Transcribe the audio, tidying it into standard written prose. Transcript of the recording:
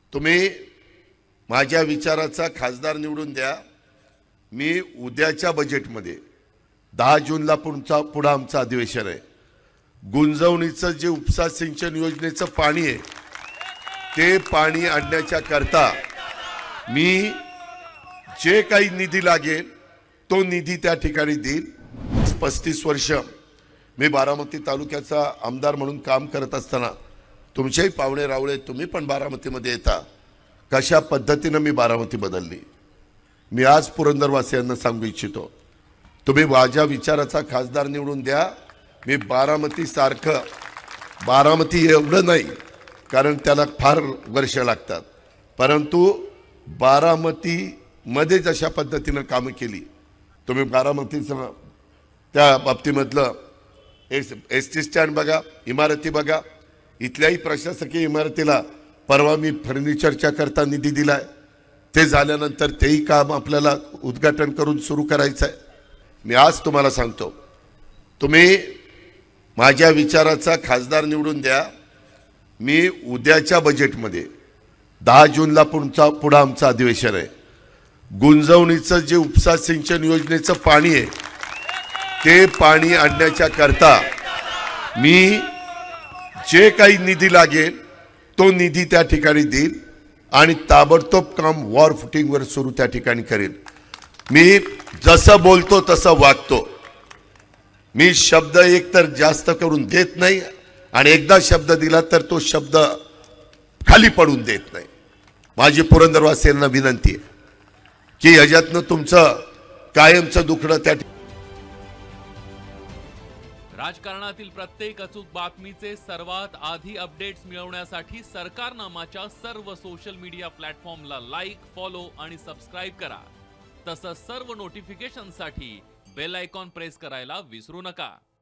तुम्ही माझ्या विचाराचा खासदार निवडून द्या। मी उद्याच्या बजेटमध्ये 10 जूनला पुढे आमचं अधिवेशन आहे। गुंजवणीचं जे उपसा सिंचन योजनेचं पाणी आहे ते पाणी आणण्याच्या करता मी जे काही निधी लागेल तो निधी त्या ठिकाणी देईल। 35 वर्ष मी बारामती तालुक्याचा आमदार म्हणून काम करत असताना तुमचेही पावणे रावळे तुम्ही पण बारामतीमध्ये येता, कशा पद्धतीने मी बारामती बदलली। मी आज पुरंदरवासियांना सांगू इच्छितो, तुम्ही माझ्या विचाराचा खासदार निवडून द्या। मी बारामती एवढं नाही कारण त्याला फार वर्ष लागतात, परंतु बारामतीमध्ये जशा पद्धतीने कामं केली तुम्ही बारामतीचं त्या बाबतीमधलं एसटी स्टँड बघा, इमारती बघा, इथल्याही प्रशासकीय इमारतीला परवा मी फर्निचरच्या करता निधी दिलाय। ते झाल्यानंतर तेही काम आपल्याला उद्घाटन करून सुरू करायचं आहे। मी आज तुम्हाला सांगतो, तुम्ही माझ्या विचाराचा खासदार निवडून द्या। मी उद्याच्या बजेटमध्ये 10 जूनला पुढे आमचं अधिवेशन आहे। गुंजवणीचं जे उपसा सिंचन योजनेचं पाणी आहे ते पाणी आणण्याच्या करता मी जे काही निधी लागेल तो निधी त्या ठिकाणी देईल आणि ताबडतोब काम वॉर फुटिंगवर सुरू त्या ठिकाणी करेल। मी जसं बोलतो तसं वागतो। मी शब्द एकतर जास्त करून देत नाही आणि एकदा शब्द दिला तर तो शब्द खाली पडून देत नाही। माझी पुरंदरवासियांना विनंती आहे की ह्याच्यातनं तुमचं कायमचं दुखणं त्या राजकारणातील प्रत्येक अचूक बातमीचे सर्वात आधी अपडेट्स मिळवण्यासाठी सरकारनामाच्या सर्व सोशल मीडिया प्लॅटफॉर्मला लाईक, फॉलो आणि सबस्क्राइब करा। तसंच सर्व नोटिफिकेशनसाठी बेल आयकॉन प्रेस करायला विसरू नका।